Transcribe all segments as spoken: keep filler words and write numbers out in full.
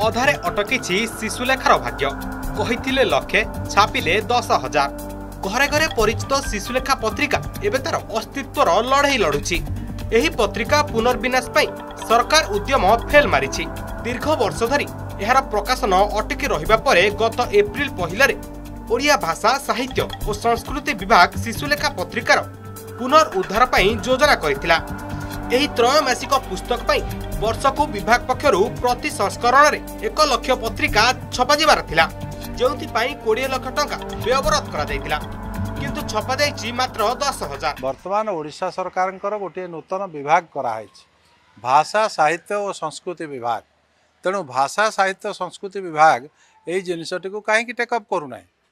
अधारे अटकी शिशुलेखार भाग्य कही लक्षे छापिले दस हजार घरे घरे परिचित शिशुलेखा पत्रिका एवं तार अस्तित्वर लड़े लड़ुची। एही पत्रिका पुनर्विनाश सरकार उद्यम फेल मारी दीर्घ वर्ष धरी यार प्रकाशन अटकी रहिबा परे गत एप्रिल पहिलारे ओडिया भाषा साहित्य और संस्कृति विभाग शिशुलेखा पत्रिकार पुनरुद्धार पई योजना करिथिला। एही त्रयमासिक पुस्तक पई वर्षकु विभाग पक्षरु प्रति संस्करण रे एक लक्ष पत्रिका छपा जिबार थिला, जेउथि पई बीस लाख टंका व्यवहार करा दैथिला, किंतु छपा जायछि मात्र दस हजार। वर्तमान ओडिशा सरकारनकर गोटे नूतन विभाग करा हैछि भाषा साहित्य और संस्कृति विभाग। तेणु भाषा साहित्य संस्कृति विभाग एई जिनिसटी को काहेकि टेकअप करूना।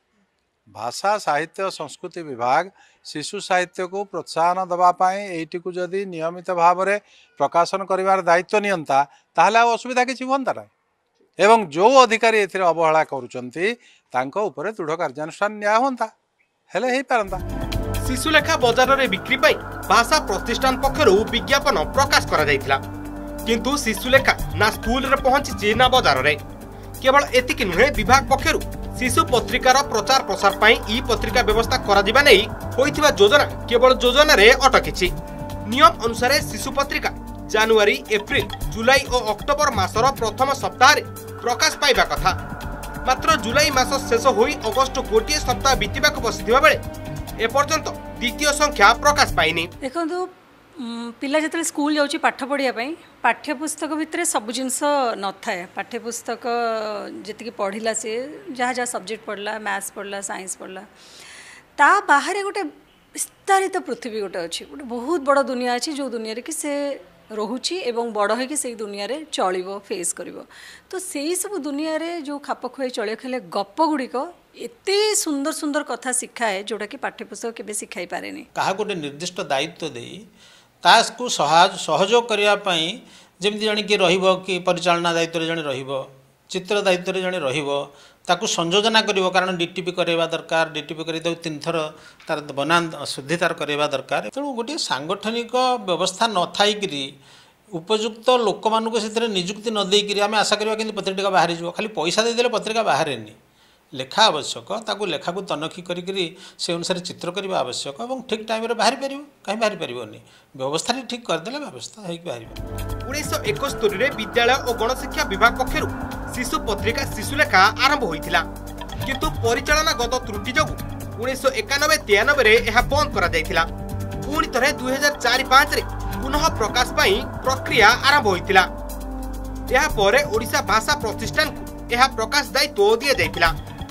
भाषा साहित्य संस्कृति विभाग शिशु साहित्य को प्रोत्साहन दवापाई एटी को जदि नियमित भाव में प्रकाशन करिवार दायित्व नियंता ताहले असुविधा किछि होंता ना। एवं जो अधिकारी एथिरे अवहेला करूचंती तांको उपरे दृढ़ कार्यानुष्ठान न्याय होंता हेले हेई पारंता। शिशुलेखा बाजार रे बिक्री पई भाषा प्रतिष्ठान पक्षरु विज्ञापन प्रकाश करा जायथिला, किंतु शिशुलेखा ना स्कूल रे पहुंची ना बाजार रे। केवल एतिक नुहे विभाग पक्षरु शिशु पत्रिकार प्रचार प्रसार पाई ई पत्रिका व्यवस्था करा जिबा नै होइथिबा योजना केवल योजना रे अटकिछि। नियम अनुसार शिशु पत्रिका जनवरी एप्रिल जुलाई और अक्टोबर मासर प्रथम सप्ताह रे प्रकाश पाइबा कथा, मात्र जुलाई मास शेष होई अगस्त गोटे सप्ताह बीतबाक बसिथिबा बेले एपर्यंत द्वितीय संख्या प्रकाश पाइनी। देखो पिला जो स्कूल जाऊँगी पाठ पढ़ाई पाठ्यपुस्तक भितर सब जिनस न थाए। पाठ्यपुस्तक जी पढ़ला सी जहाँ जहाँ सब्जेक्ट पढ़ला मैथ्स पढ़ला साइंस पढ़ला ता बाहर गोटे विस्तारित पृथ्वी गोटे अच्छी गोटे बहुत बड़ दुनिया अच्छी जो दुनिया कि से रोची एवं बड़ हो कि दुनिया चलो फेस कर। तो से सब दुनिया रे जो खाप खुआई चल खेले गप गुड़िक एते सुंदर सुंदर कथा शिखाए जोटा कि पाठ्यपुस्तक केबे शिखाई पारे नहीं। कहा गोटे निर्दिष्ट दायित्व दे तासको सहयोग करने जमी जन किए रहिबो कि परिचालना दायित्व जन रहिबो चित्र दायित्व जन रहिबो ताकू संयोजना करिवो। कारण डीटीपी करवा दरकार, डीटीपी कर तीन थर तार बना शुद्धि तार करवा दरकार। तेणु गोटे सांगठनिक व्यवस्था न थाइकरी उपयुक्त लोक मानक से निजुक्ति न देकरी आम आशा करवा कि पत्रिका बाहरी जाव। खाली पैसा देदेले पत्रिका बाहर लेखा आवश्यक, ताकू लेखा को तनखी करी से अनुसार चित्र करवा आवश्यक और ठीक टाइम रे बाहरी पार कहीं बाहरी पारनी व्यवस्था ठीक करदे व्यवस्था हो बाहर। उन्नीस एकस्तरी रे विद्यालय और गणशिक्षा विभाग पक्षरु शिशु पत्रिका शिशुलेखा आरंभ होइथिला, किंतु परिचालना गत त्रुटि जोगु उन्नीस एकानबे तिरानबे रे एहा बंद करा जायथिला। पुणी थरे दुई हजार चार पाँच रे पुनः प्रकाश पाई प्रक्रिया आरंभ होइथिला। एहा परे ओडिशा भाषा प्रतिष्ठान को एहा प्रकाश दायित्व दिया जायथिला।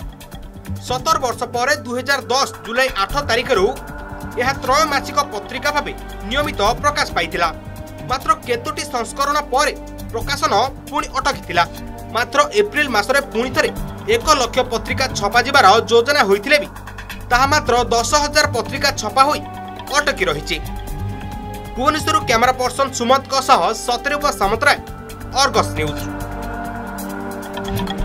सतर वर्ष पर दुई हजार दस जुलाई आठ तारिख रु यह त्रयमासिक पत्रिका भाव नियमित प्रकाश पाइथिला। मात्र केतोटी संस्करण पर प्रकाशन पुणी अटकी। मात्र एप्रिल मासरे पुणी थरे एक लक्ष पत्रिका छपा जिबार योजना होइथिले भी ताहा मात्र दस हजार पत्रिका छपा होई अटकी रहिछि। भुवनेश्वर कैमरा पर्सन सुमंत सह सतरूप सामंतराय, अर्गस न्यूज।